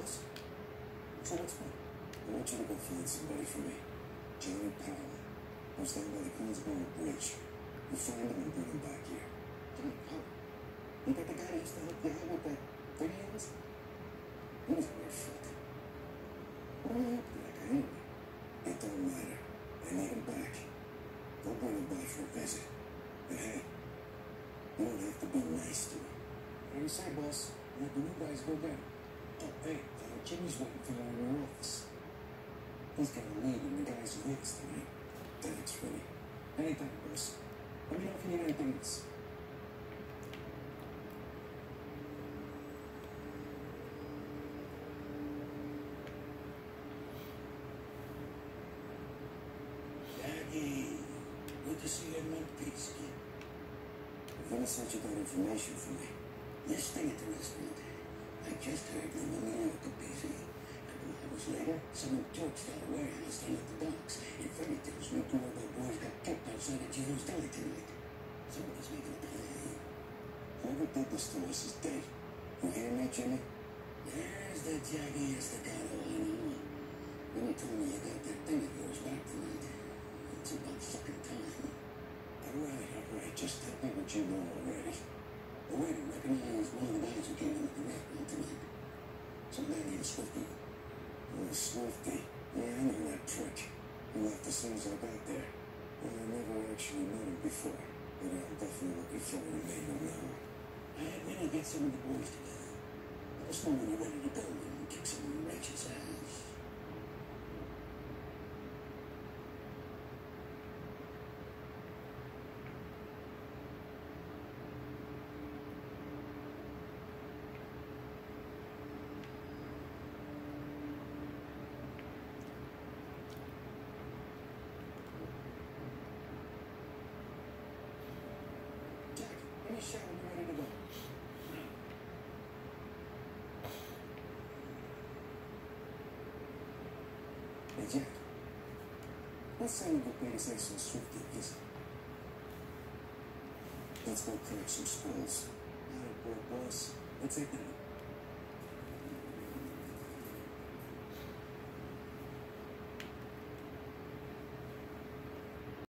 boss. So what's what? I want you to go find somebody for me. Johnny Powell. Goes down by the Queensboro Bridge. You find him and bring him back here. Johnny Powell? You got the guy that used to help you out with that videos? He was a weird fuck. What do you help that guy anyway? It don't matter. I need him back. Go bring him by for a visit. And hey, you don't have to be nice to him. What do you say, boss? Let the new guys go get him. Oh, hey, Jimmy's waiting for you in your office. He's got a lead in the guy's legs tonight. Thanks, Freddie. Anytime, boss. Let me know if you need anything else. Daddy, good to see you in one piece, kid. Vanna said you got information for me. This thing at the restaurant. I just heard them in the middle of the busy. A couple hours later, someone torched out a warehouse down at the docks. And Freddie tells me two of our boys got kept outside of Gino's deli tonight. Somebody's making a plan. Whoever did this to us is dead. You hear me, Jimmy? There's the jaggy estacado, I know. When you told me you got that thing of yours back tonight, it's about fucking time. All right. Just tell me what you know already. The waiter recognized one of the guys who came in at the restaurant tonight. Some guy named Swifty. Oh, Swifty. Yeah, I know that prick. He left as soon as I got there. Well, I never actually met him before, but I'm definitely looking forward to meeting him now. We're gonna get some of the boys together. Let us know when you're ready to go and kick some righteous ass. Jack, give me a shout when you're ready to go. Hey, Jack. Let's say we go pay this Ace and Swifty a visit. Let's go collect some scrolls. All right, boy, boss. Let's take that.